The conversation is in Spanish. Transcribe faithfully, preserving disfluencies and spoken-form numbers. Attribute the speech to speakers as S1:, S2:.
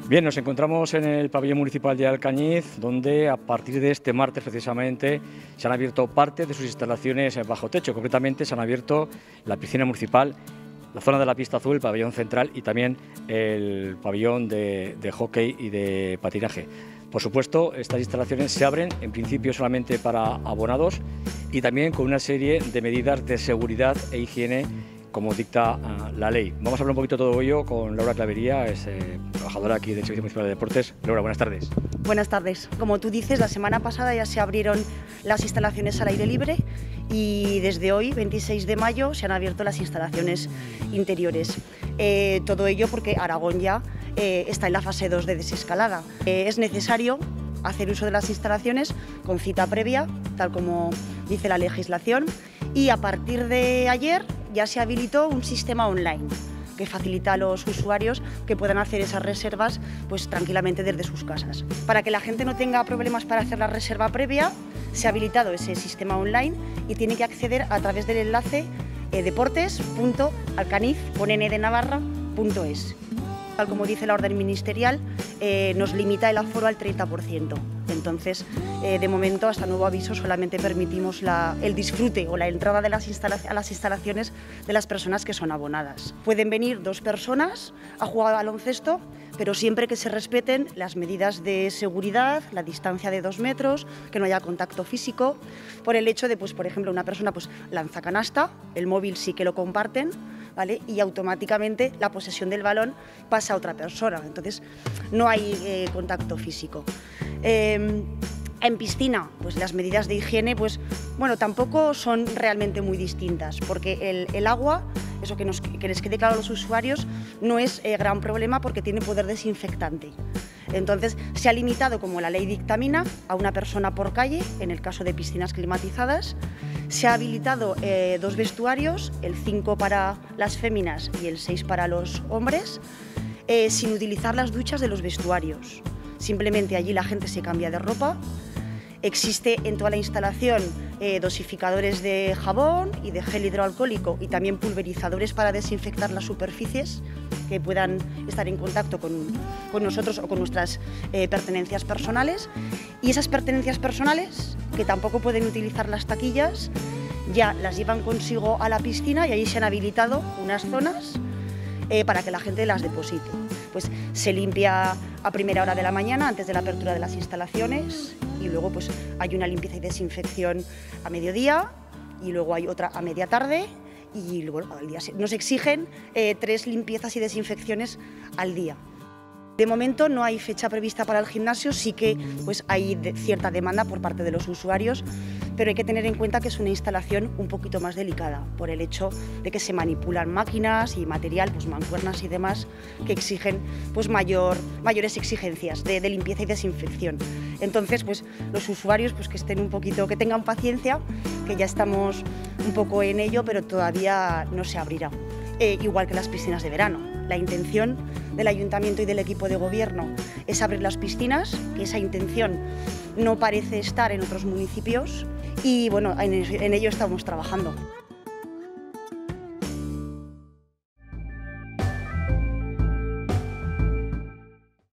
S1: Bien, nos encontramos en el pabellón municipal de Alcañiz, donde a partir de este martes precisamente se han abierto parte de sus instalaciones bajo techo. Concretamente se han abierto la piscina municipal, la zona de la pista azul, el pabellón central y también el pabellón de, de hockey y de patinaje. Por supuesto, estas instalaciones se abren en principio solamente para abonados y también con una serie de medidas de seguridad e higiene como dicta uh, la ley. Vamos a hablar un poquito de todo ello con Laura Clavería, es eh, trabajadora aquí del Servicio Municipal de Deportes. Laura, buenas tardes.
S2: Buenas tardes. Como tú dices, la semana pasada ya se abrieron las instalaciones al aire libre y desde hoy, veintiséis de mayo, se han abierto las instalaciones interiores. Eh, todo ello porque Aragón ya eh, está en la fase dos de desescalada. Eh, es necesario hacer uso de las instalaciones con cita previa, tal como dice la legislación, y a partir de ayer ya se habilitó un sistema online que facilita a los usuarios que puedan hacer esas reservas pues, tranquilamente desde sus casas. Para que la gente no tenga problemas para hacer la reserva previa, se ha habilitado ese sistema online y tiene que acceder a través del enlace eh, deportes punto alcaniz punto es. Tal como dice la orden ministerial, eh, nos limita el aforo al treinta por ciento. Entonces, eh, de momento, hasta nuevo aviso, solamente permitimos la, el disfrute o la entrada de las a las instalaciones de las personas que son abonadas. Pueden venir dos personas a jugar al baloncesto, pero siempre que se respeten las medidas de seguridad, la distancia de dos metros, que no haya contacto físico, por el hecho de, pues, por ejemplo, una persona pues, lanza canasta, el móvil sí que lo comparten, ¿vale? Y automáticamente la posesión del balón pasa a otra persona, entonces no hay eh, contacto físico. Eh, en piscina, pues las medidas de higiene, pues bueno, tampoco son realmente muy distintas, porque el, el agua, eso que, nos, que les quede claro a los usuarios, no es eh, gran problema porque tiene poder desinfectante. Entonces, se ha limitado, como la ley dictamina, a una persona por calle, en el caso de piscinas climatizadas. Se ha habilitado eh, dos vestuarios, el cinco para las féminas y el seis para los hombres, eh, sin utilizar las duchas de los vestuarios. Simplemente allí la gente se cambia de ropa. Existe en toda la instalación eh, dosificadores de jabón y de gel hidroalcohólico y también pulverizadores para desinfectar las superficies que puedan estar en contacto con, con nosotros o con nuestras eh, pertenencias personales. Y esas pertenencias personales, que tampoco pueden utilizar las taquillas, ya las llevan consigo a la piscina y allí se han habilitado unas zonas eh, para que la gente las deposite. Pues se limpia a primera hora de la mañana antes de la apertura de las instalaciones y luego pues hay una limpieza y desinfección a mediodía y luego hay otra a media tarde y luego al día nos exigen eh, tres limpiezas y desinfecciones al día. De momento no hay fecha prevista para el gimnasio, sí que pues, hay de cierta demanda por parte de los usuarios, pero hay que tener en cuenta que es una instalación un poquito más delicada por el hecho de que se manipulan máquinas y material, pues mancuernas y demás, que exigen pues, mayor, mayores exigencias de, de limpieza y desinfección. Entonces, pues, los usuarios pues, que estén un poquito, que tengan paciencia, que ya estamos un poco en ello, pero todavía no se abrirá. Eh, igual que las piscinas de verano. La intención del Ayuntamiento y del equipo de gobierno es abrir las piscinas, que esa intención no parece estar en otros municipios y bueno, en, en ello estamos trabajando.